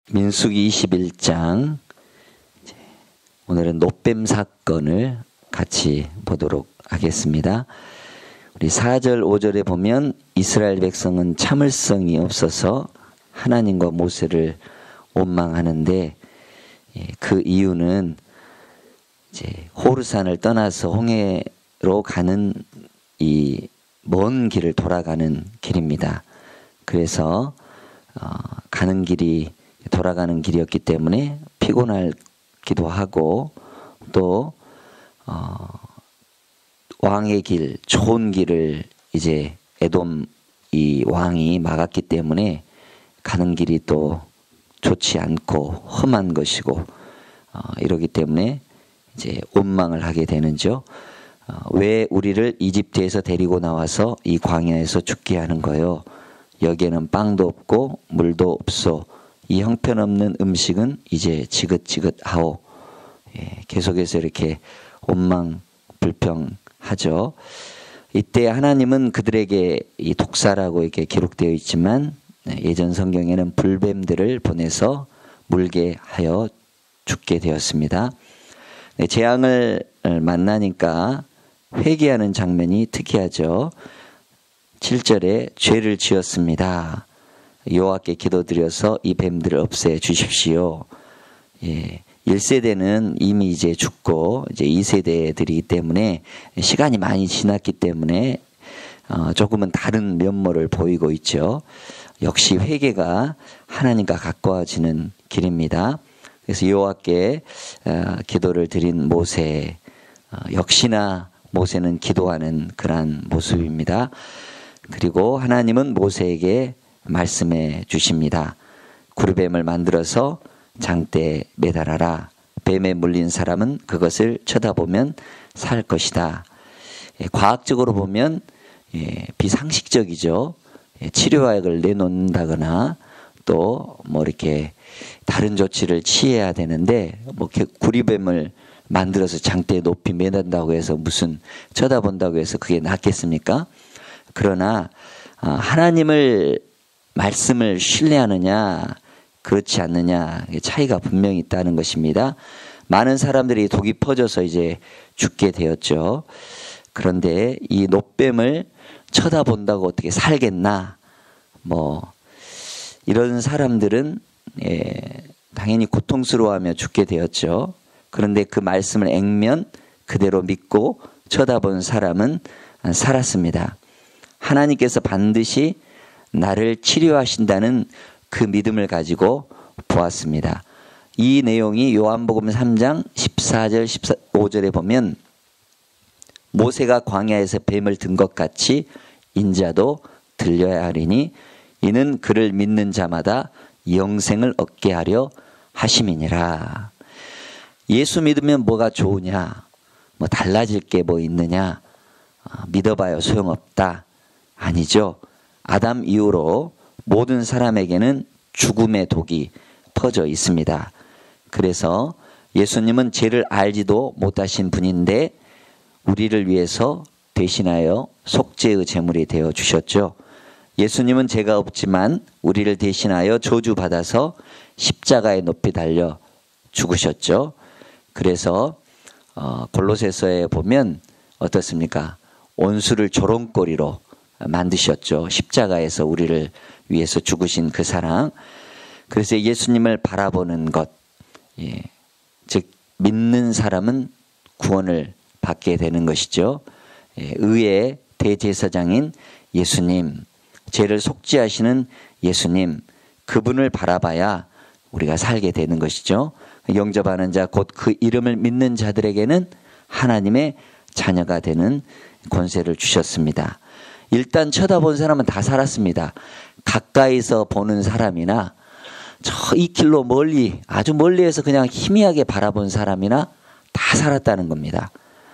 민수기 21장, 오늘은 노뱀 사건을 같이 보도록 하겠습니다. 우리 4절 5절에 보면 이스라엘 백성은 참을성이 없어서 하나님과 모세를 원망하는데, 그 이유는 이제 호르산을 떠나서 홍해로 가는 이 먼 길을 돌아가는 길입니다. 그래서 가는 길이 돌아가는 길이었기 때문에 피곤하기도 하고, 또 왕의 길, 좋은 길을 이제 에돔 이 왕이 막았기 때문에 가는 길이 또 좋지 않고 험한 것이고, 이러기 때문에 이제 원망을 하게 되는죠. 왜 우리를 이집트에서 데리고 나와서 이 광야에서 죽게 하는 거요? 여기에는 빵도 없고 물도 없소. 이 형편없는 음식은 이제 지긋지긋하오. 계속해서 이렇게 원망 불평하죠. 이때 하나님은 그들에게 이 독사라고 이렇게 기록되어 있지만, 예전 성경에는 불뱀들을 보내서 물게 하여 죽게 되었습니다. 재앙을 만나니까 회개하는 장면이 특이하죠. 7절에 죄를 지었습니다. 여호와께 기도드려서 이 뱀들을 없애 주십시오. 1세대는 이미 이제 죽고 이제 2세대들이기 때문에 시간이 많이 지났기 때문에 조금은 다른 면모를 보이고 있죠. 역시 회개가 하나님과 가까워지는 길입니다. 그래서 여호와께 기도를 드린 모세, 역시나 모세는 기도하는 그러한 모습입니다. 그리고 하나님은 모세에게 말씀해 주십니다. 구르뱀을 만들어서 장대에 매달아라. 뱀에 물린 사람은 그것을 쳐다보면 살 것이다. 과학적으로 보면 비상식적이죠. 치료약을 내놓는다거나 또 뭐 이렇게 다른 조치를 취해야 되는데, 뭐 구리뱀을 만들어서 장대에 높이 매단다고 해서 무슨 쳐다본다고 해서 그게 낫겠습니까? 그러나 하나님을 말씀을 신뢰하느냐 그렇지 않느냐 차이가 분명히 있다는 것입니다. 많은 사람들이 독이 퍼져서 이제 죽게 되었죠. 그런데 이 노뱀을 쳐다본다고 어떻게 살겠나, 뭐 이런 사람들은 당연히 고통스러워하며 죽게 되었죠. 그런데 그 말씀을 액면 그대로 믿고 쳐다본 사람은 살았습니다. 하나님께서 반드시 나를 치료하신다는 그 믿음을 가지고 보았습니다. 이 내용이 요한복음 3장 14절 15절에 보면, 모세가 광야에서 뱀을 든 것 같이 인자도 들려야 하리니 이는 그를 믿는 자마다 영생을 얻게 하려 하심이니라. 예수 믿으면 뭐가 좋으냐, 뭐 달라질 게 뭐 있느냐, 믿어봐요 소용없다. 아니죠. 아담 이후로 모든 사람에게는 죽음의 독이 퍼져 있습니다. 그래서 예수님은 죄를 알지도 못하신 분인데 우리를 위해서 대신하여 속죄의 제물이 되어 주셨죠. 예수님은 죄가 없지만 우리를 대신하여 저주받아서 십자가에 높이 달려 죽으셨죠. 그래서 골로새서에 보면 어떻습니까? 원수를 조롱거리로 만드셨죠. 십자가에서 우리를 위해서 죽으신 그 사랑. 그래서 예수님을 바라보는 것, 즉 믿는 사람은 구원을 받게 되는 것이죠. 의의 대제사장인 예수님, 죄를 속죄하시는 예수님, 그분을 바라봐야 우리가 살게 되는 것이죠. 영접하는 자, 곧 그 이름을 믿는 자들에게는 하나님의 자녀가 되는 권세를 주셨습니다. 일단 쳐다본 사람은 다 살았습니다. 가까이서 보는 사람이나 저 2km 멀리, 아주 멀리에서 그냥 희미하게 바라본 사람이나 다 살았다는 겁니다.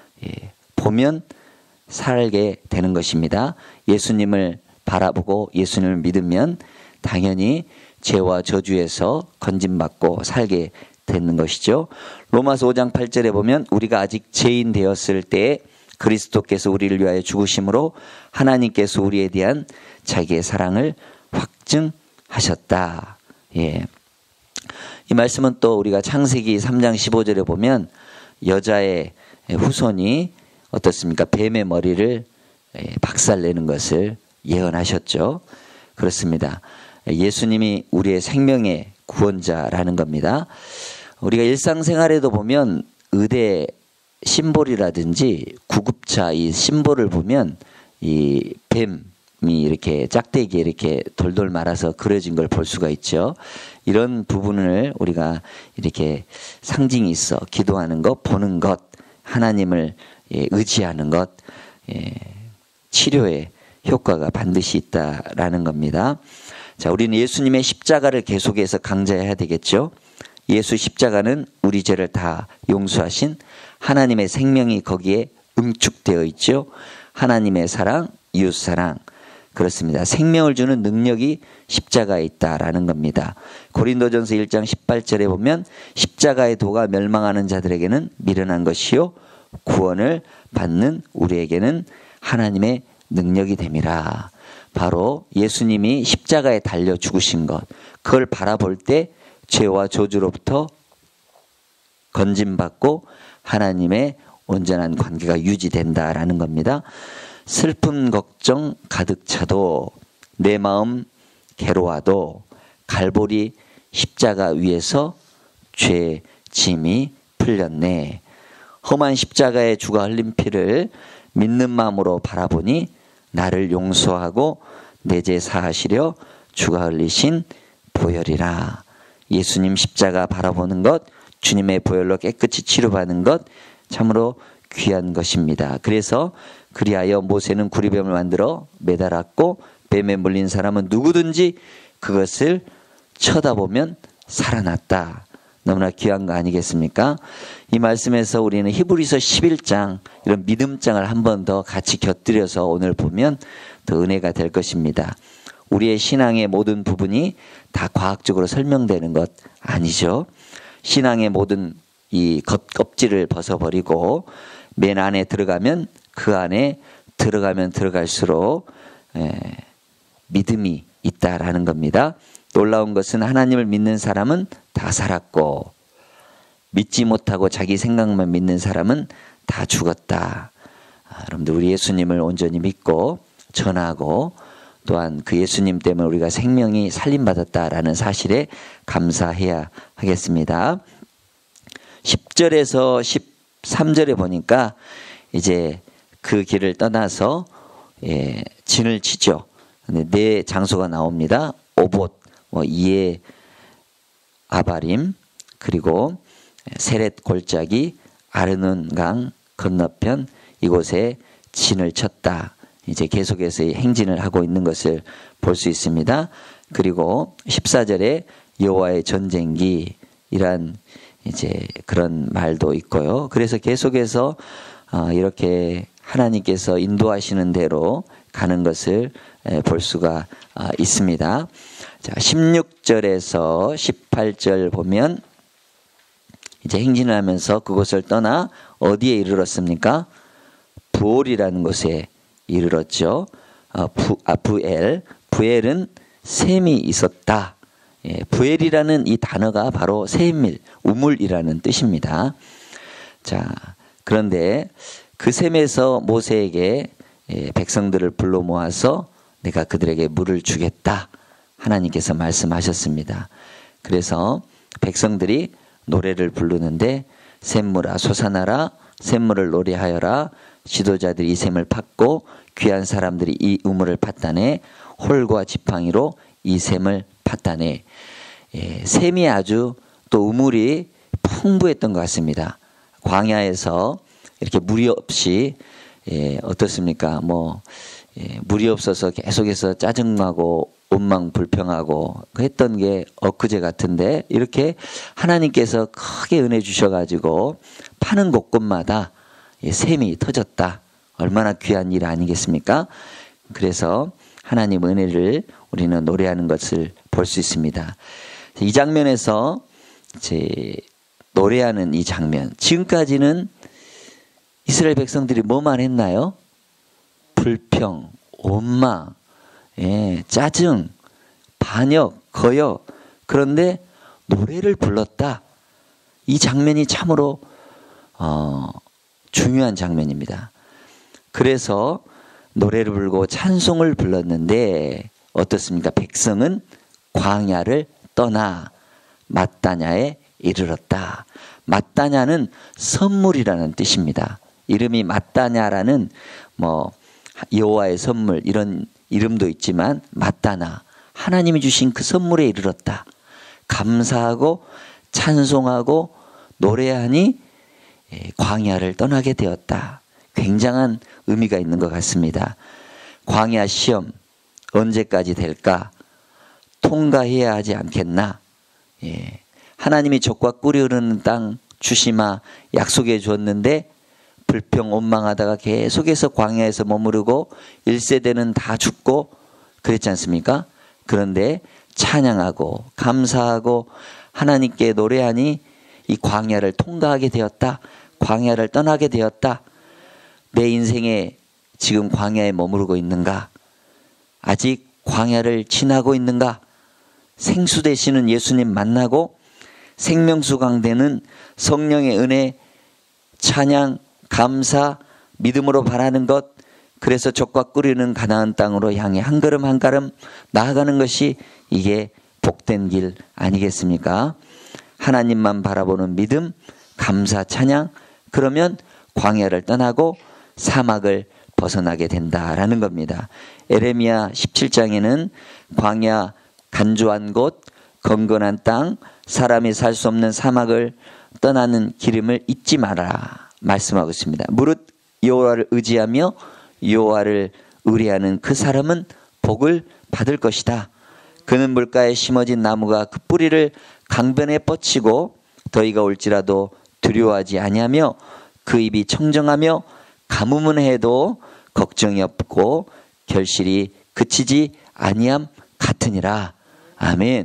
보면 살게 되는 것입니다. 예수님을 바라보고 예수님을 믿으면 당연히 죄와 저주에서 건짐받고 살게 되는 것이죠. 로마서 5장 8절에 보면 우리가 아직 죄인 되었을 때에 그리스도께서 우리를 위하여 죽으심으로 하나님께서 우리에 대한 자기의 사랑을 확증하셨다. 예. 이 말씀은 또 우리가 창세기 3장 15절에 보면 여자의 후손이 어떻습니까? 뱀의 머리를 박살내는 것을 예언하셨죠. 그렇습니다. 예수님이 우리의 생명의 구원자라는 겁니다. 우리가 일상생활에도 보면 의대 심볼이라든지 구급차 이 심볼을 보면 이 뱀이 이렇게 짝대기에 이렇게 돌돌 말아서 그려진 걸 볼 수가 있죠. 이런 부분을 우리가 이렇게 상징이 있어 기도하는 것, 보는 것, 하나님을 의지하는 것, 치료에 효과가 반드시 있다라는 겁니다. 자, 우리는 예수님의 십자가를 계속해서 강조해야 되겠죠. 예수 십자가는 우리 죄를 다 용서하신 하나님의 생명이 거기에 응축되어 있죠. 하나님의 사랑, 이웃 사랑. 그렇습니다. 생명을 주는 능력이 십자가에 있다라는 겁니다. 고린도전서 1장 18절에 보면 십자가의 도가 멸망하는 자들에게는 미련한 것이요 구원을 받는 우리에게는 하나님의 능력이 됨이라. 바로 예수님이 십자가에 달려 죽으신 것, 그걸 바라볼 때 죄와 저주로부터 건짐받고 하나님의 온전한 관계가 유지된다라는 겁니다. 슬픔 걱정 가득 차도 내 마음 괴로워도 갈보리 십자가 위에서 죄 짐이 풀렸네. 험한 십자가의 주가 흘린 피를 믿는 마음으로 바라보니 나를 용서하고 내 죄 사하시려 주가 흘리신 보혈이라. 예수님 십자가 바라보는 것, 주님의 보혈로 깨끗이 치료받는 것 참으로 귀한 것입니다. 그래서 그리하여 모세는 구리뱀을 만들어 매달았고 뱀에 물린 사람은 누구든지 그것을 쳐다보면 살아났다. 너무나 귀한 거 아니겠습니까? 이 말씀에서 우리는 히브리서 11장 이런 믿음장을 한 번 더 같이 곁들여서 오늘 보면 더 은혜가 될 것입니다. 우리의 신앙의 모든 부분이 다 과학적으로 설명되는 것 아니죠. 신앙의 모든 이 겉껍질을 벗어버리고 맨 안에 들어가면 그 안에 들어가면 들어갈수록 믿음이 있다라는 겁니다. 놀라운 것은 하나님을 믿는 사람은 다 살았고 믿지 못하고 자기 생각만 믿는 사람은 다 죽었다. 여러분들 우리 예수님을 온전히 믿고 전하고 또한 그 예수님 때문에 우리가 생명이 살림받았다라는 사실에 감사해야 하겠습니다. 10절에서 13절에 보니까 이제 그 길을 떠나서 진을 치죠. 네 장소가 나옵니다. 오봇, 이에 아바림, 그리고 세렛 골짜기, 아르논 강 건너편 이곳에 진을 쳤다. 이제 계속해서 행진을 하고 있는 것을 볼 수 있습니다. 그리고 14절에 여호와의 전쟁기 이란 이제 그런 말도 있고요. 그래서 계속해서 이렇게 하나님께서 인도하시는 대로 가는 것을 볼 수가 있습니다. 자, 16절에서 18절 보면 이제 행진을 하면서 그곳을 떠나 어디에 이르렀습니까? 부올이라는 곳에 이르렀죠. 부엘은 샘이 있었다. 부엘이라는 이 단어가 바로 샘일, 우물이라는 뜻입니다. 자, 그런데 그 샘에서 모세에게 백성들을 불러 모아서 내가 그들에게 물을 주겠다. 하나님께서 말씀하셨습니다. 그래서 백성들이 노래를 부르는데 샘물아 솟아나라, 샘물을 노래하여라. 지도자들이 이 샘을 팠고 귀한 사람들이 이 우물을 팠다네. 홀과 지팡이로 이 샘을 팠다네. 샘이 아주 또 우물이 풍부했던 것 같습니다. 광야에서 이렇게 물이 없이 어떻습니까? 물이 없어서 계속해서 짜증나고 원망불평하고 했던 게 엊그제 같은데 이렇게 하나님께서 크게 은혜 주셔가지고 파는 곳곳마다 샘이 터졌다. 얼마나 귀한 일 아니겠습니까? 그래서 하나님 은혜를 우리는 노래하는 것을 볼 수 있습니다. 이 장면에서 이제 노래하는 이 장면, 지금까지는 이스라엘 백성들이 뭐만 했나요? 불평, 원망, 짜증, 반역, 거역. 그런데 노래를 불렀다. 이 장면이 참으로 중요한 장면입니다. 그래서 노래를 부르고 찬송을 불렀는데 어떻습니까? 백성은 광야를 떠나 마따냐에 이르렀다. 마따냐는 선물이라는 뜻입니다. 이름이 마따냐라는 여호와의 선물 이런 이름도 있지만 마따나 하나님이 주신 그 선물에 이르렀다. 감사하고 찬송하고 노래하니 광야를 떠나게 되었다. 굉장한 의미가 있는 것 같습니다. 광야 시험 언제까지 될까? 통과해야 하지 않겠나? 하나님이 젖과 꿀이 흐르는 땅 주시마 약속해 주었는데 불평 원망하다가 계속해서 광야에서 머무르고 1세대는 다 죽고 그랬지 않습니까? 그런데 찬양하고 감사하고 하나님께 노래하니 이 광야를 통과하게 되었다. 광야를 떠나게 되었다. 내 인생에 지금 광야에 머무르고 있는가? 아직 광야를 지나고 있는가? 생수 되시는 예수님 만나고 생명수 강되는 성령의 은혜, 찬양, 감사, 믿음으로 바라는 것, 그래서 젖과 꿀이는 가나안 땅으로 향해 한 걸음 한 걸음 나아가는 것이 이게 복된 길 아니겠습니까? 하나님만 바라보는 믿음, 감사, 찬양, 그러면 광야를 떠나고 사막을 벗어나게 된다라는 겁니다. 에레미야 17장에는 광야, 간조한 곳, 건건한 땅, 사람이 살 수 없는 사막을 떠나는 기름을 잊지 마라 말씀하고 있습니다. 무릇 여호와를 의지하며 여호와를 의뢰하는 그 사람은 복을 받을 것이다. 그는 물가에 심어진 나무가 그 뿌리를 강변에 뻗치고 더위가 올지라도 두려워하지 아니하며 그 입이 청정하며 가뭄은 해도 걱정이 없고 결실이 그치지 아니함 같으니라. 아멘.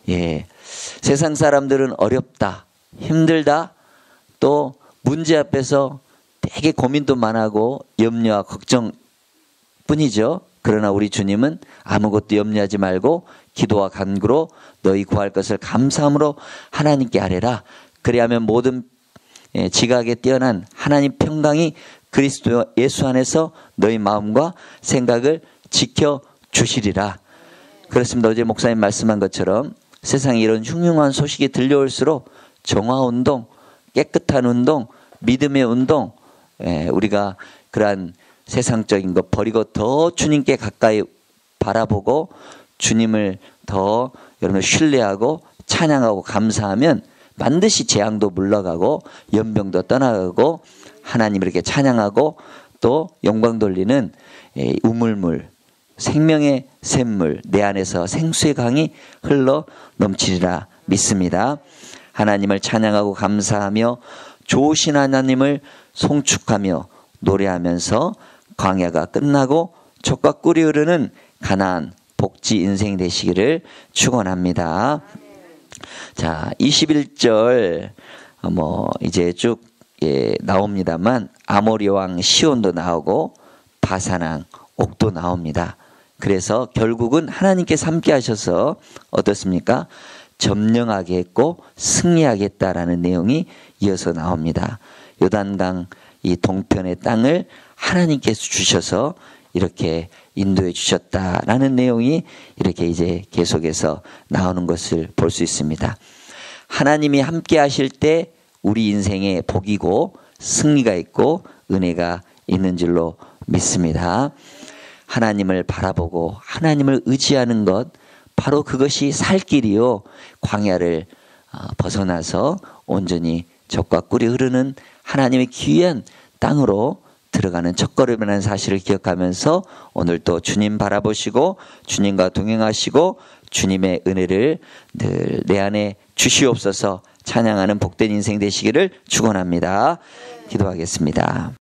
세상 사람들은 어렵다, 힘들다, 또 문제 앞에서 되게 고민도 많아하고 염려와 걱정 뿐이죠. 그러나 우리 주님은 아무것도 염려하지 말고 기도와 간구로 너희 구할 것을 감사함으로 하나님께 아뢰라. 그리하면 모든 지각에 뛰어난 하나님 평강이 그리스도 예수 안에서 너희 마음과 생각을 지켜주시리라. 그렇습니다. 어제 목사님 말씀한 것처럼 세상에 이런 흉흉한 소식이 들려올수록 정화운동, 깨끗한 운동, 믿음의 운동, 우리가 그러한 세상적인 것 버리고 더 주님께 가까이 바라보고 주님을 더 여러분 신뢰하고 찬양하고 감사하면 반드시 재앙도 물러가고 연병도 떠나가고 하나님 이렇게 찬양하고 또 영광 돌리는 우물물, 생명의 샘물, 내 안에서 생수의 강이 흘러 넘치리라 믿습니다. 하나님을 찬양하고 감사하며 좋으신 하나님을 송축하며 노래하면서 광야가 끝나고 젖과 꿀이 흐르는 가나안 복지 인생 되시기를 축원합니다. 자, 21절 이제 쭉 나옵니다만 아모리 왕 시온도 나오고 바산 왕 옥도 나옵니다. 그래서 결국은 하나님께서 함께 하셔서 어떻습니까? 점령하게 했고 승리하겠다라는 내용이 이어서 나옵니다. 요단강 이 동편의 땅을 하나님께서 주셔서 이렇게 인도해 주셨다라는 내용이 이렇게 이제 계속해서 나오는 것을 볼 수 있습니다. 하나님이 함께 하실 때 우리 인생에 복이고 승리가 있고 은혜가 있는 줄로 믿습니다. 하나님을 바라보고 하나님을 의지하는 것, 바로 그것이 살 길이요. 광야를 벗어나서 온전히 젖과 꿀이 흐르는 하나님의 귀한 땅으로 들어가는 첫걸음이라는 사실을 기억하면서 오늘 또 주님 바라보시고 주님과 동행하시고 주님의 은혜를 늘 내 안에 주시옵소서 찬양하는 복된 인생 되시기를 축원합니다. 기도하겠습니다.